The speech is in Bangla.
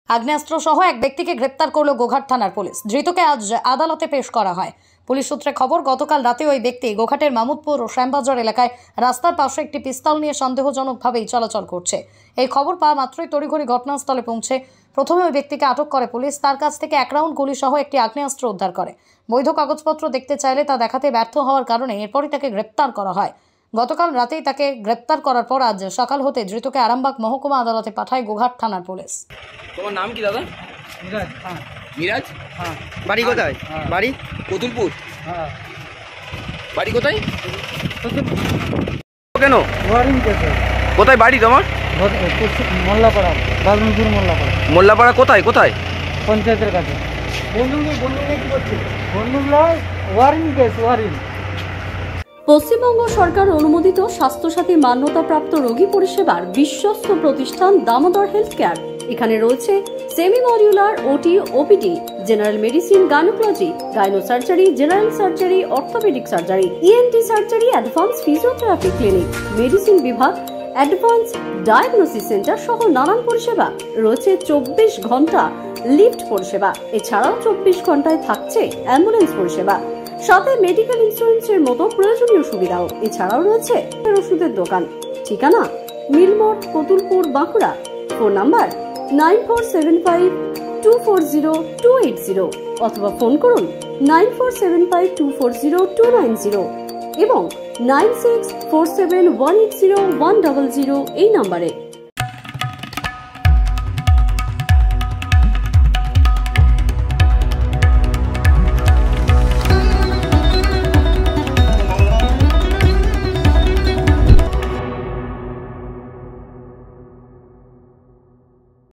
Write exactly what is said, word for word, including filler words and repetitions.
আগ্নেয়াস্ত্র সহ এক ব্যক্তিকে গ্রেপ্তার করল গোঘাট থানার পুলিশ। ধৃতকে আজ আদালতে পেশ করা হয়। পুলিশ সূত্রে খবর, গতকাল রাতে ওই ব্যক্তি গোঘাটের মামুদপুর ও শ্যামবাজার এলাকায় রাস্তার পাশে একটি পিস্তল নিয়ে সন্দেহজনকভাবেই চলাচল করছে। এই খবর পাওয়া মাত্রই তড়িঘড়ি ঘটনাস্থলে পৌঁছে প্রথমে ওই ব্যক্তিকে আটক করে পুলিশ। তার কাছ থেকে এক রাউন্ড গুলি সহ একটি আগ্নেয়াস্ত্র উদ্ধার করে। বৈধ কাগজপত্র দেখতে চাইলে তা দেখাতে ব্যর্থ হওয়ার কারণে এরপরই তাকে গ্রেপ্তার করা হয়। গতকাল রাতেই তাকে গ্রেপ্তার করার পর আজ সকাল হতে ধৃতকে আরামবাগ মহকুমা আদালতে পাঠায় গোঘাট থানার পুলিশ। তোমার নাম কি দাদা? মিরাজ। হ্যাঁ। মিরাজ? হ্যাঁ। বাড়ি কোথায়? বাড়ি কতুলপুর। হ্যাঁ। বাড়ি কোথায়? কেন? ওয়ারিং কেছে। কোথায় বাড়ি তোমার? মোল্লাপাড়া, বালমপুর মোল্লাপাড়া। মোল্লাপাড়া কোথায় কোথায়? পঞ্চায়েতের কাছে। বন্ধুগুলো বন্ধুগুলো কি করছে? বন্ধুগুলো ওয়ারিং কেস, ওয়ারিং। পশ্চিমবঙ্গ সরকার অনুমোদিত স্বাস্থ্যসাথী মান্যতাপ্রাপ্ত রোগী পরিষেবার বিশ্বস্ত প্রতিষ্ঠান দামোদর হেলথ কেয়ার। এখানে রয়েছে semi modular OT, OPD, general medicine, gynaecology, gyno surgery, general surgery, orthopaedic surgery, ENT surgery, advance physiotherapy clinic, medicine বিভাগ, অ্যাডভান্স ডায়াগনোসিস সেন্টার সহ নানান পরিষেবা রয়েছে। চব্বিশ ঘন্টা লিফট পরিষেবা, এছাড়াও চব্বিশ ঘন্টায় থাকছে অ্যাম্বুলেন্স পরিষেবা, সাথে মেডিকেল ইন্স্যুরেন্সের মতো প্রয়োজনীয় সুবিধাও। এছাড়াও রয়েছে ওষুধের দোকান। ঠিকানা Milmore, Kotulpur, Bankura. Phone number nine four seven five two four zero two eight zero অথবা ফোন করুন nine four seven five two four zero two nine zero এবং nine six four seven one eight zero one double zero এই নাম্বারে।